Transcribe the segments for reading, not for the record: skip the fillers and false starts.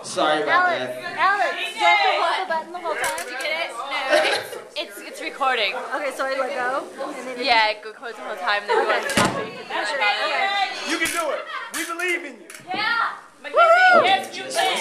Sorry about Alex, that. Alex, do you have to hold the button the whole time? Did you get it? No, it's recording. Okay, so I let go? And then Yeah, it goes the whole time. Then Okay. You can do it. We believe in you. Yeah. Mackenzie, yes, you can.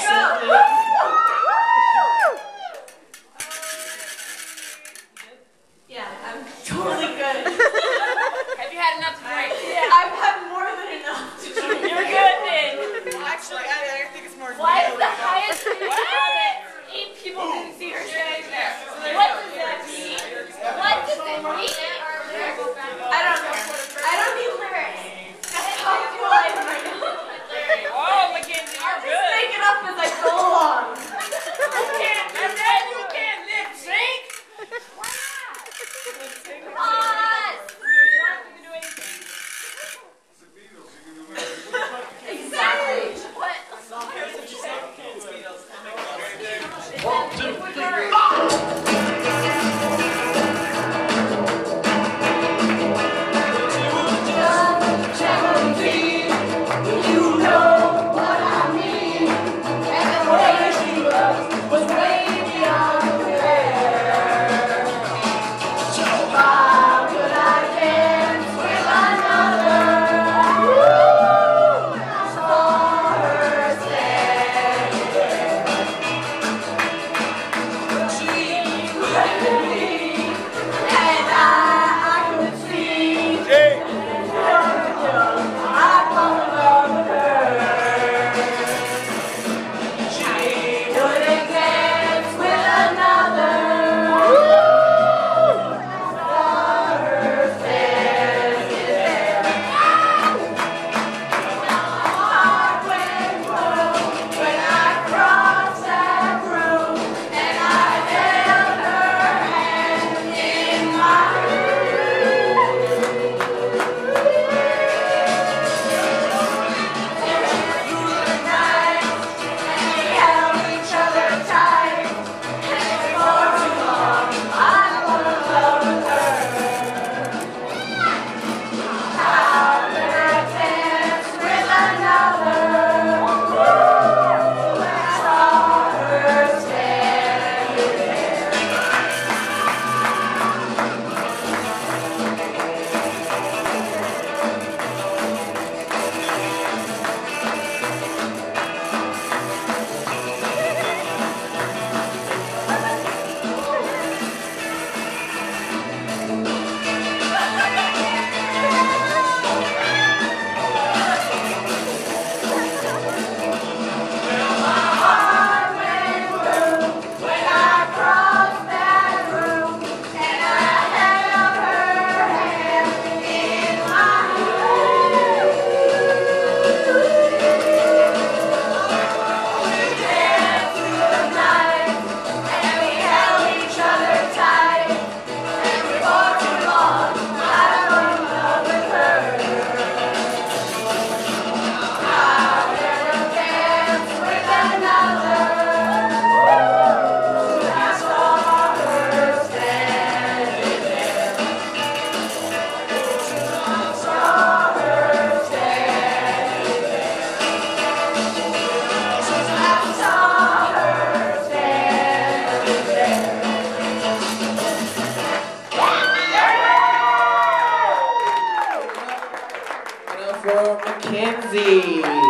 Yeah, I'm totally good. Have you had enough to drink? Yeah, I've had more than enough to drink. You're good then. Actually, I think it's more. Why is the highest rate of it? 8 people didn't see her standing there. What does that mean? What does it mean? I don't know. I don't need lyrics. How do I Oh, Mackenzie, you're good. make it up as I go along? You can't lip sync. Exactly. For Mackenzie.